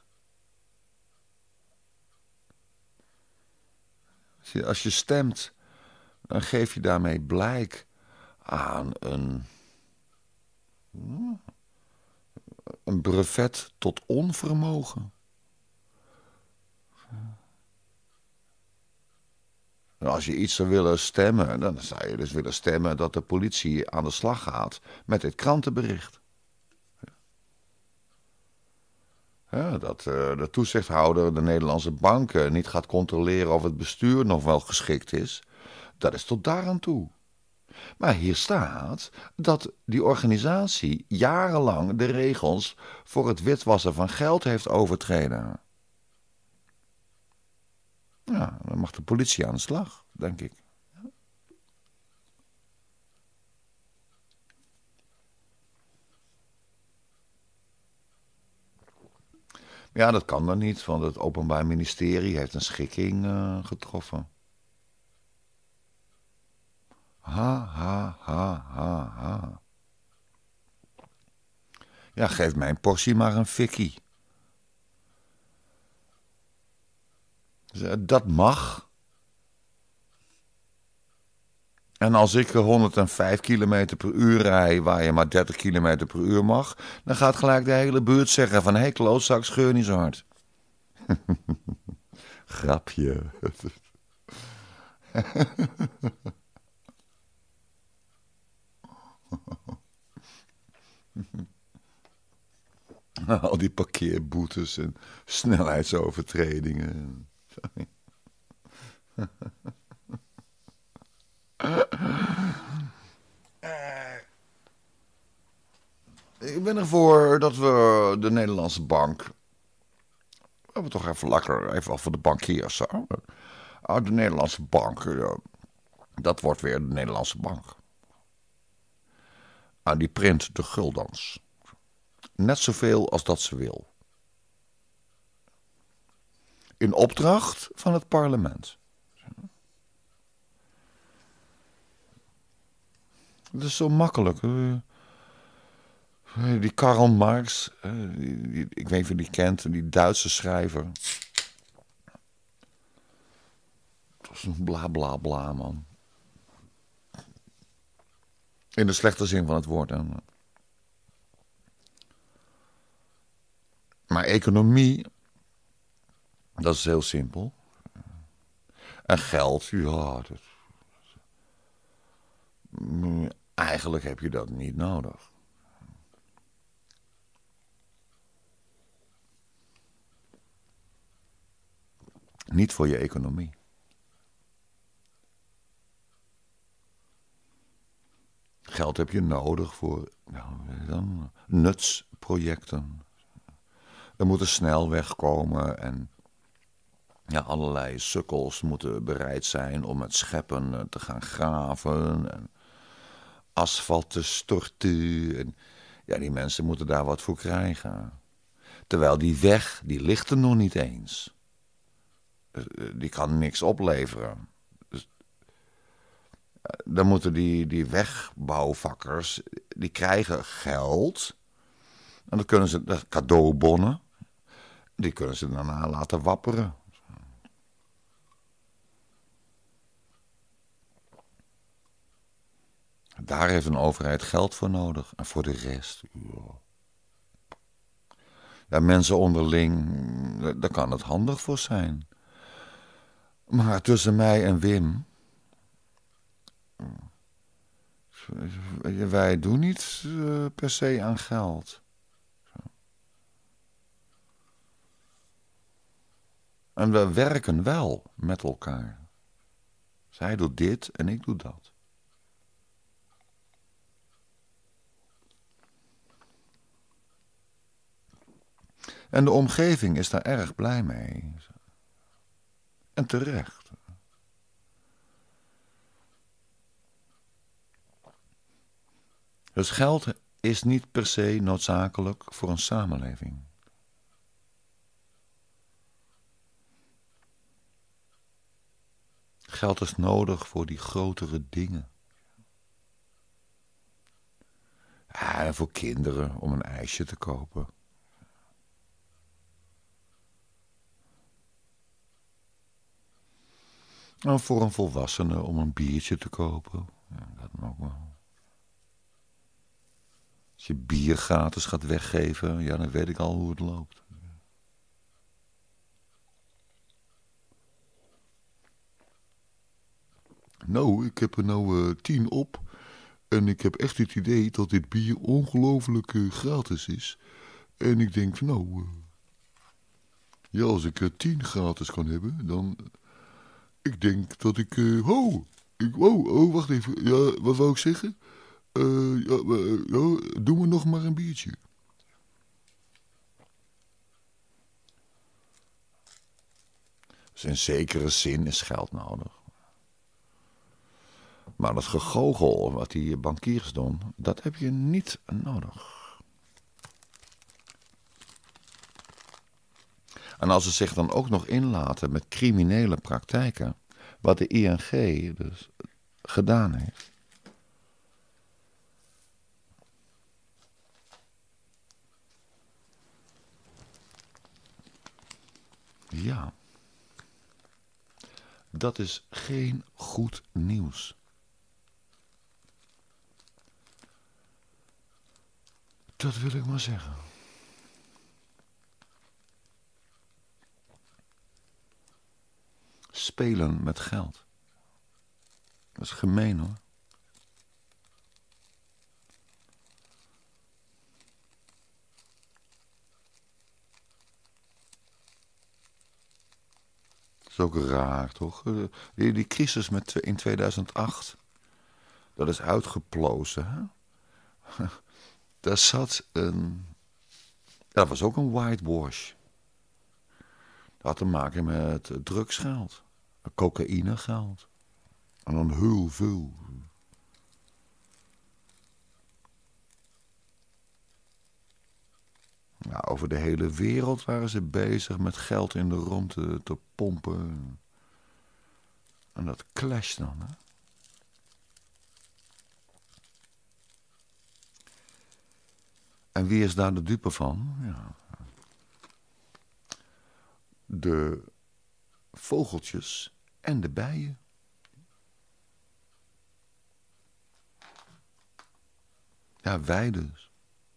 Als je, als je stemt, dan geef je daarmee blijk aan een, een brevet tot onvermogen. Als je iets zou willen stemmen, dan zou je dus willen stemmen dat de politie aan de slag gaat met dit krantenbericht. Ja, dat uh, de toezichthouder de Nederlandse banken niet gaat controleren of het bestuur nog wel geschikt is. Dat is tot daaraan toe. Maar hier staat dat die organisatie jarenlang de regels voor het witwassen van geld heeft overtreden. Ja, dan mag de politie aan de slag, denk ik. Ja, dat kan dan niet, want het Openbaar Ministerie heeft een schikking uh, getroffen. Ha, ha, ha, ha, ha. Ja, geef mijn portie maar een fikkie. Dat mag. En als ik honderdvijf kilometer per uur rij, waar je maar dertig kilometer per uur mag, dan gaat gelijk de hele buurt zeggen van, hé hey, klootzak, scheur niet zo hard. Grapje. Al die parkeerboetes en snelheidsovertredingen. Ik ben ervoor dat we de Nederlandse bank... We hebben toch even lekker, even over de bankiers. Ah, de Nederlandse bank, dat wordt weer de Nederlandse bank. Ah, die print de guldens. Net zoveel als dat ze wil. In opdracht van het parlement. Dat is zo makkelijk. Die Karl Marx, die, die, ik weet niet of je die kent, die Duitse schrijver. Dat is een bla bla bla, man. In de slechte zin van het woord. Hè. Maar economie, dat is heel simpel. En geld, ja, dat, eigenlijk heb je dat niet nodig. Niet voor je economie. Geld heb je nodig voor nou, dan, nutsprojecten. Er moet een snelweg komen en ja, allerlei sukkels moeten bereid zijn om met scheppen te gaan graven en asfalt te storten. En, ja, die mensen moeten daar wat voor krijgen. Terwijl die weg, die ligt er nog niet eens. Die kan niks opleveren. Dus, dan moeten die, die wegbouwvakkers, die krijgen geld. En dan kunnen ze, dat cadeaubonnen, die kunnen ze daarna laten wapperen. Daar heeft een overheid geld voor nodig. En voor de rest, ja, ja mensen onderling, daar kan het handig voor zijn. Maar tussen mij en Wim, wij doen niet uh, per se aan geld. En we werken wel met elkaar. Zij doet dit en ik doe dat. En de omgeving is daar erg blij mee. En terecht. Dus geld is niet per se noodzakelijk voor een samenleving. Geld is nodig voor die grotere dingen. Ja, en voor kinderen om een ijsje te kopen. En voor een volwassene om een biertje te kopen. Ja, dat mag ook wel. Als je bier gratis gaat weggeven, ja, dan weet ik al hoe het loopt. Nou, ik heb er nou uh, tien op. En ik heb echt het idee dat dit bier ongelooflijk uh, gratis is. En ik denk van nou, uh, ja, als ik er tien gratis kan hebben, dan... Ik denk dat ik... Uh, ho, Ik, oh, oh, wacht even. Ja, wat wou ik zeggen? Uh, ja, uh, ja, doe me nog maar een biertje. Dus in zekere zin is geld nodig. Maar dat gegoochel wat die bankiers doen, dat heb je niet nodig. En als ze zich dan ook nog inlaten met criminele praktijken, wat de I N G dus gedaan heeft. Ja, dat is geen goed nieuws. Dat wil ik maar zeggen. Spelen met geld. Dat is gemeen hoor. Dat is ook raar toch? Die, die crisis met, in tweeduizend acht. Dat is uitgeplozen hè. Daar zat een... Dat was ook een whitewash. Dat had te maken met drugsgeld. Cocaïnegeld. En dan heel veel. Ja, over de hele wereld waren ze bezig met geld in de rond te, te pompen. En dat clasht dan, hè. En wie is daar de dupe van? Ja. De vogeltjes en de bijen. Ja, wij dus.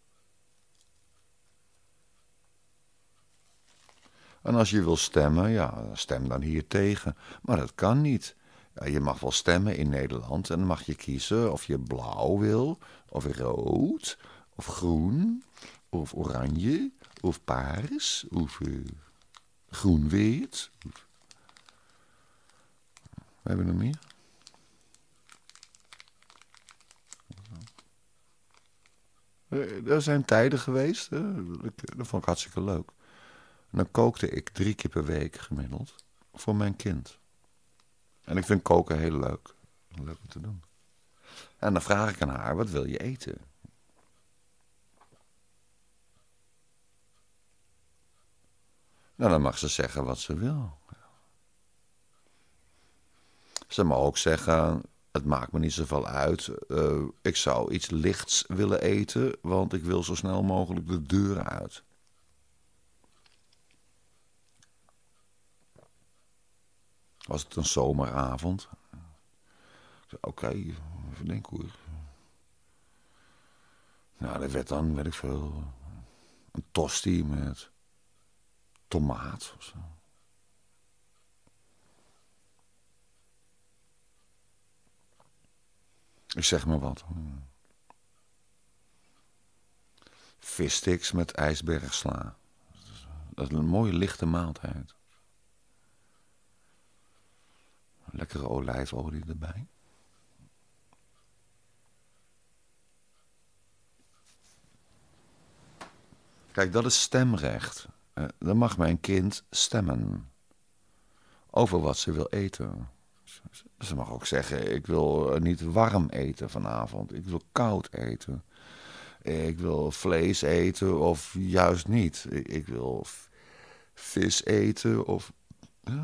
En als je wil stemmen, ja, stem dan hier tegen. Maar dat kan niet. Ja, je mag wel stemmen in Nederland en dan mag je kiezen of je blauw wil, of rood, of groen, of oranje, of paars, of uh, groen-wit. We hebben nog meer. Er zijn tijden geweest, hè? Dat vond ik hartstikke leuk. En dan kookte ik drie keer per week gemiddeld voor mijn kind. En ik vind koken heel leuk. Leuk om te doen. En dan vraag ik aan haar, wat wil je eten? Nou, dan mag ze zeggen wat ze wil. Ze mag ook zeggen, het maakt me niet zoveel uit. Uh, ik zou iets lichts willen eten, want ik wil zo snel mogelijk de deur uit. Was het een zomeravond? Oké, okay, even denken hoor. Nou, dat werd dan, weet ik veel, een tosti met tomaat of zo. Ik zeg maar wat. Vissticks met ijsbergsla. Dat is een mooie lichte maaltijd. Lekkere olijfolie erbij. Kijk, dat is stemrecht. Uh, dan mag mijn kind stemmen. Over wat ze wil eten. Ze mag ook zeggen, ik wil niet warm eten vanavond. Ik wil koud eten. Ik wil vlees eten of juist niet. Ik wil vis eten of... Ja.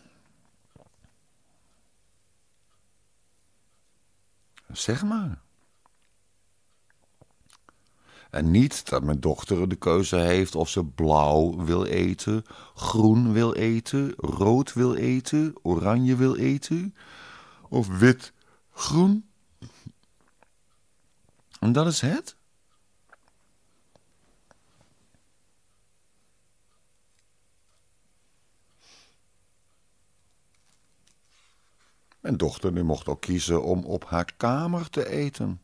Zeg maar. En niet dat mijn dochter de keuze heeft of ze blauw wil eten, groen wil eten, rood wil eten, oranje wil eten of wit, groen. En dat is het. Mijn dochter die mocht ook kiezen om op haar kamer te eten.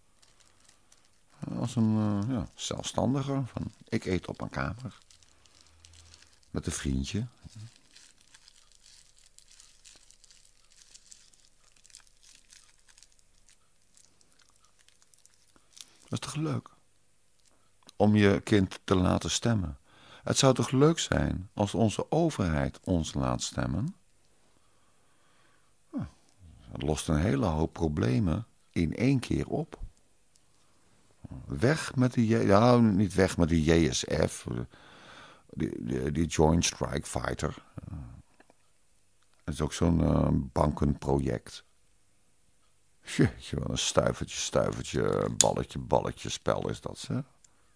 Als een uh, ja, zelfstandige. Van, ik eet op mijn kamer. Met een vriendje. is toch leuk? Om je kind te laten stemmen. Het zou toch leuk zijn als onze overheid ons laat stemmen? Nou, dat lost een hele hoop problemen in één keer op. Weg met die, ja, niet weg met die J S F, die, die, die Joint Strike Fighter. Dat is ook zo'n uh, bankenproject. Jeetje, wat een stuivertje, stuivertje, balletje, balletje spel is dat, hè?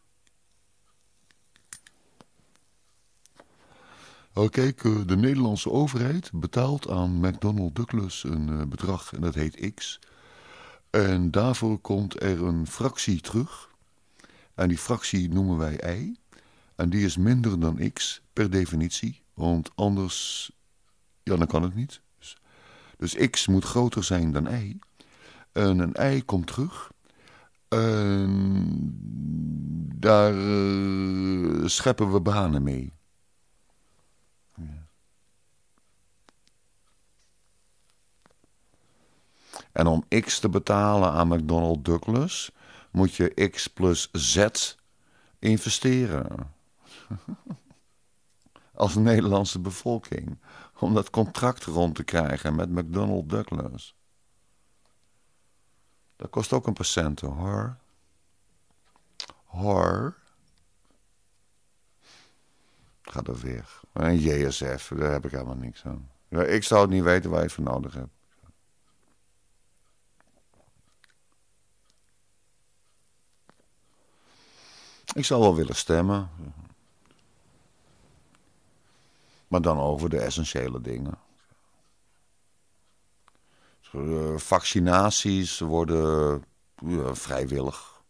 Oh, kijk, de Nederlandse overheid betaalt aan McDonnell Douglas een bedrag en dat heet X. En daarvoor komt er een fractie terug. En die fractie noemen wij Y. En die is minder dan X per definitie. Want anders, ja, dan kan het niet. Dus, dus X moet groter zijn dan Y. En een Y komt terug. En daar uh, scheppen we banen mee. Ja. En om X te betalen aan McDonnell Douglas moet je X plus Z investeren. Als Nederlandse bevolking. Om dat contract rond te krijgen met McDonnell Douglas. Dat kost ook een patiënten, hoor. Hoor. Ga er weer. En J S F, daar heb ik helemaal niks aan. Ja, ik zou het niet weten waar je het voor nodig hebt. Ik zou wel willen stemmen. Maar dan over de essentiële dingen. Vaccinaties worden ja, vrijwillig.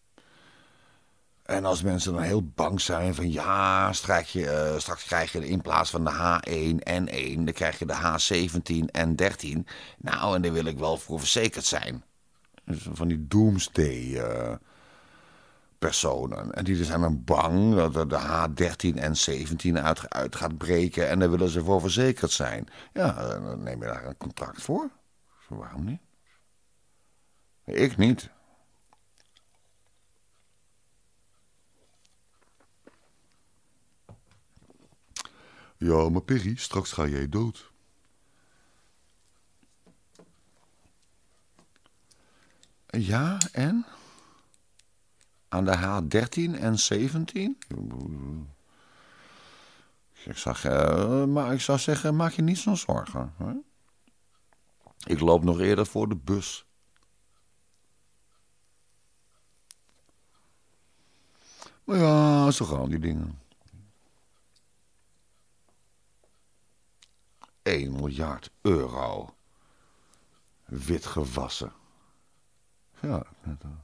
En als mensen dan heel bang zijn van ja, straks, je, uh, straks krijg je in plaats van de H één N één, dan krijg je de H zeventien N dertien. Nou, en daar wil ik wel voor verzekerd zijn. Dus van die doomsday uh, personen. En die zijn dan bang dat de H dertien N zeventien uit, uit gaat breken en daar willen ze voor verzekerd zijn. Ja, dan neem je daar een contract voor. Waarom niet? Ik niet. Ja, maar Perry, straks ga jij dood. Ja, en? Aan de H dertien en zeventien? Ik zou, uh, maar ik zou zeggen, maak je niet zo'n zorgen. Hè? Ik loop nog eerder voor de bus. Maar ja, zo gaan die dingen. één miljard euro. Wit gewassen. Ja, net wel.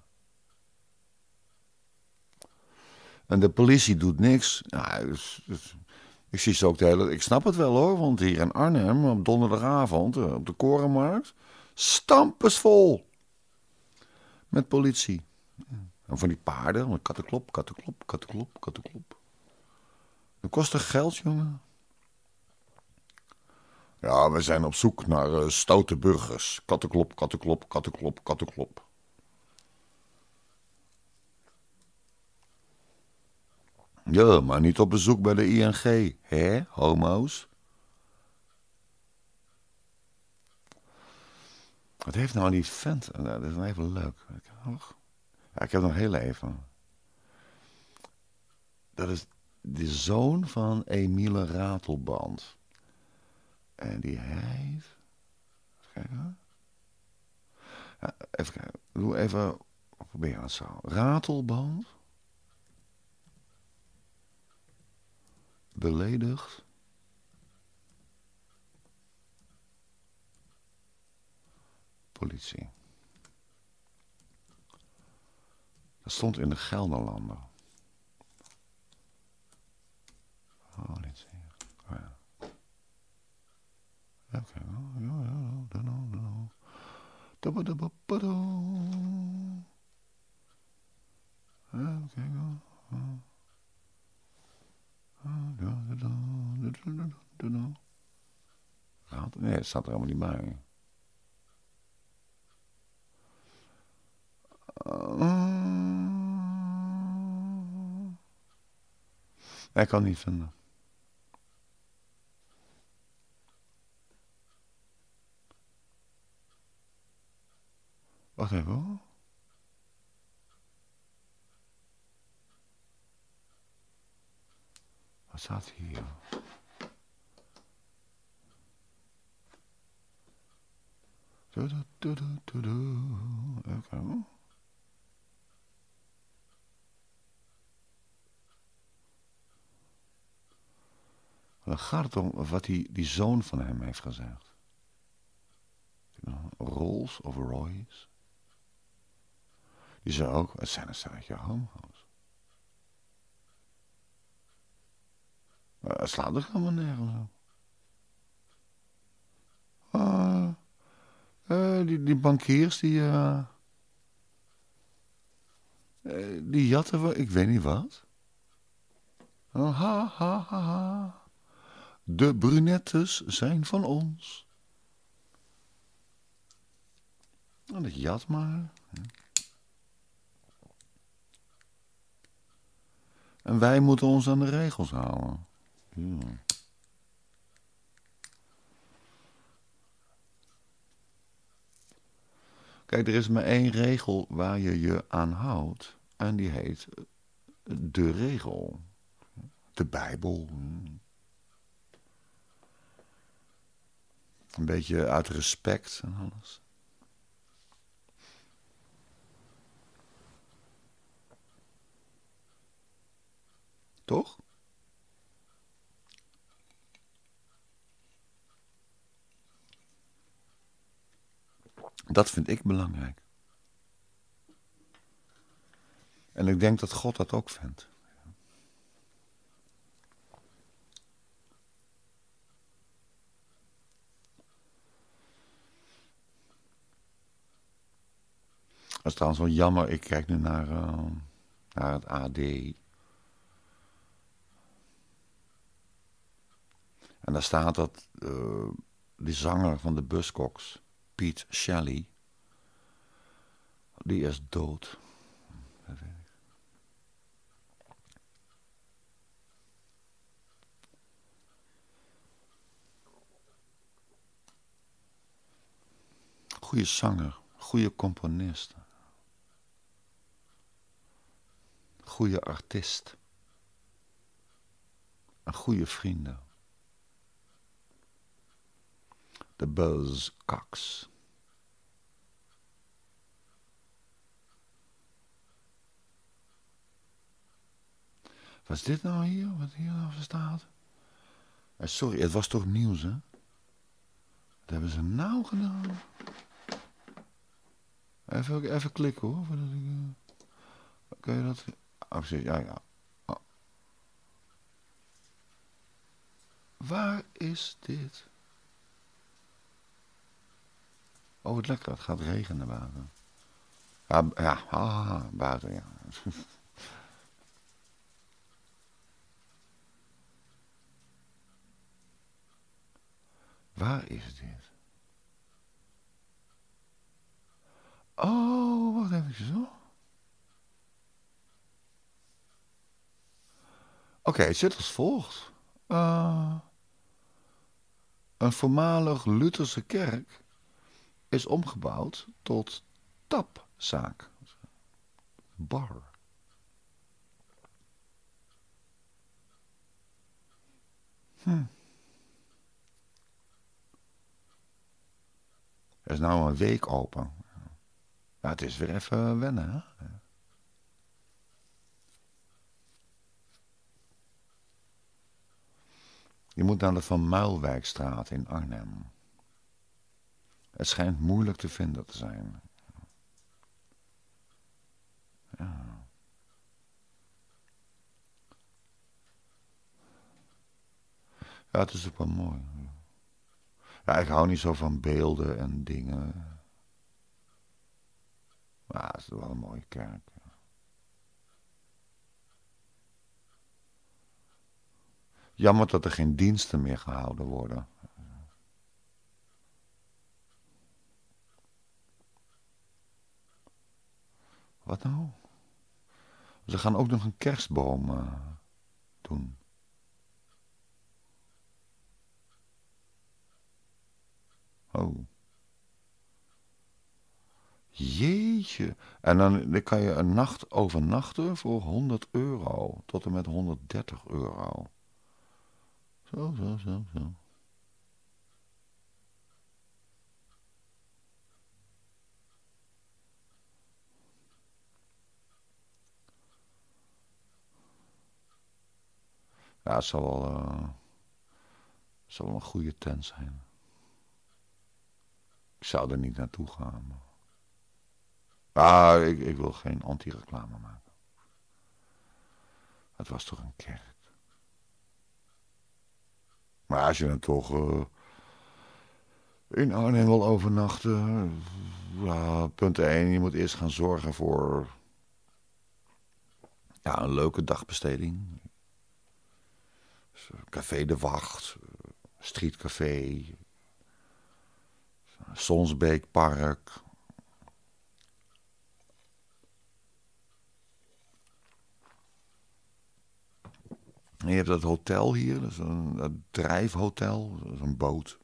En de politie doet niks. Nou, dus, dus, ik zie ze ook de hele... Ik snap het wel hoor, want hier in Arnhem op donderdagavond op de Korenmarkt... stampensvol. Met politie. En van die paarden, kattenklop, kattenklop, kattenklop, kattenklop. Dat kost toch geld, jongen? Ja, we zijn op zoek naar uh, stoute burgers. Kattenklop, kattenklop, kattenklop, kattenklop. Ja, maar niet op bezoek bij de I N G, hè, homo's? Wat heeft nou die vent? Dat is nog even leuk. Ja, ik heb nog heel even. Dat is de zoon van Emiele Ratelband. En die heet... Even kijken. Ja, even kijken. Doe even... Probeer het zo. Ratelband. Beledigd. Politie. Dat stond in de Gelderlander. Oh, niet zien. Oh ja. Oké, okay. Oh, ja, ja, dan nou, dan nou. Dabadababado. Oké, Raad, nee, het staat er helemaal niet bij. Uh, Ik kan het niet vinden. Wacht even hoor. Wat staat hier? Doe, doe, doe, doe, doe, doe. Even kijken hoor. Dan gaat het om wat die, die zoon van hem heeft gezegd. Rolls of Royce. Die zei ook, het zijn een stelletje homo's. Maar het slaat er helemaal nergens op. Uh, uh, die, die bankiers, die... Uh, uh, die jatten we, ik weet niet wat. Uh, ha, ha, ha, ha. De brunettes zijn van ons. Nou, dat jat maar. En wij moeten ons aan de regels houden. Ja. Kijk, er is maar één regel waar je je aan houdt. En die heet de regel. De Bijbel. Een beetje uit respect en alles. Toch? Dat vind ik belangrijk. En ik denk dat God dat ook vindt. Dat is trouwens wel jammer. Ik kijk nu naar, uh, naar het A D. En daar staat dat uh, die zanger van de Buzzcocks, Pete Shelley, die is dood. Dat weet ik. Goeie zanger, goede componist. Goede artiest. Een goede vrienden. De Buzzcocks. Wat is dit nou hier? Wat hier nou staat? Eh, sorry, het was toch nieuws, hè? Wat hebben ze nou gedaan? Even, even klikken, hoor. Voordat ik, uh... Kun je dat... Oh, ja, ja. Oh. Waar is dit? Oh, het lekker. Het gaat regenen buiten. Ja, ja, ah, buiten, ja. Waar is dit? Oh, wacht even zo. Oké, okay, het zit als volgt. Uh, een voormalig Lutherse kerk is omgebouwd tot tapzaak. Bar. Hm. Er is nou een week open. Ja, het is weer even wennen, hè? Je moet naar de Van Muilwijkstraat in Arnhem. Het schijnt moeilijk te vinden te zijn. Ja. Ja, het is ook wel mooi. Ja, ik hou niet zo van beelden en dingen. Maar het is wel een mooie kerk. Jammer dat er geen diensten meer gehouden worden. Wat nou? Ze gaan ook nog een kerstboom uh, doen. Oh. Jeetje. En dan, dan kan je een nacht overnachten voor honderd euro. Tot en met honderddertig euro. Zo, zo, zo, zo. Ja, het zal wel, uh, het zal wel een goede tent zijn. Ik zou er niet naartoe gaan. Maar... Ah, ik, ik wil geen anti-reclame maken. Het was toch een kerk. Maar als je dan toch uh, in Arnhem wil overnachten... Uh, punt één, je moet eerst gaan zorgen voor... Ja, een leuke dagbesteding. Café de Wacht, Streetcafé, Sonsbeekpark. En je hebt dat hotel hier, dat is een dat drijfhotel, dat is een boot.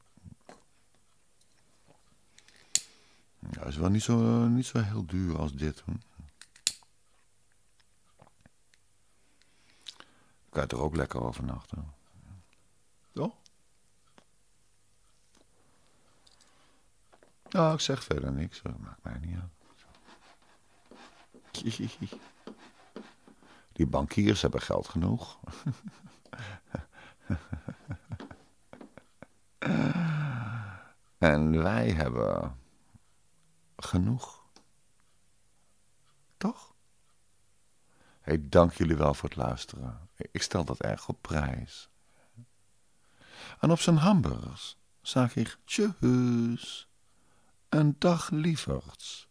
Ja, dat is wel niet zo, niet zo heel duur als dit. Hm? Kan je er ook lekker overnachten. Toch? Ja, ik zeg verder niks, dat maakt mij niet uit. Die bankiers hebben geld genoeg. En wij hebben genoeg. Toch? Hey, dank jullie wel voor het luisteren. Ik stel dat erg op prijs. En op zijn hamburgers zag ik tjus. Een dag lieverds.